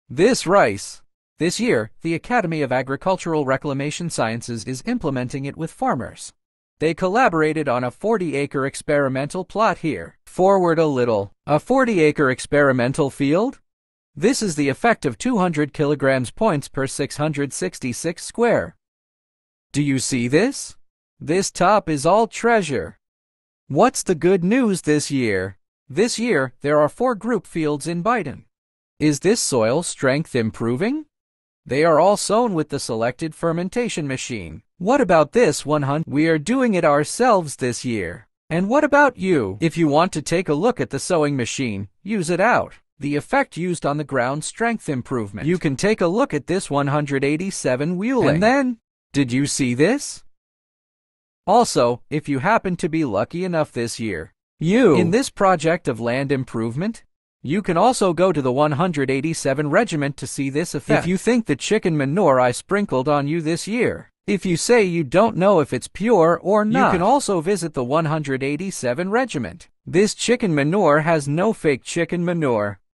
This rice. This year, the Academy of Agricultural Reclamation Sciences is implementing it with farmers. They collaborated on a 40-acre experimental plot here. Forward a little. A 40-acre experimental field? This is the effect of 200 kilograms points per 666 square. Do you see this? This top is all treasure. What's the good news this year? This year, there are 4 group fields in Biden. Is this soil strength improving? They are all sown with the selected fermentation machine. What about this 100? We are doing it ourselves this year. And what about you? If you want to take a look at the sowing machine, use it out. The effect used on the ground strength improvement. You can take a look at this 187 wheeling. And then, did you see this? Also, if you happen to be lucky enough this year, in this project of land improvement, you can also go to the 187 regiment to see this effect. If you think the chicken manure I sprinkled on you this year, if you say you don't know if it's pure or not, you can also visit the 187 regiment. This chicken manure has no fake chicken manure.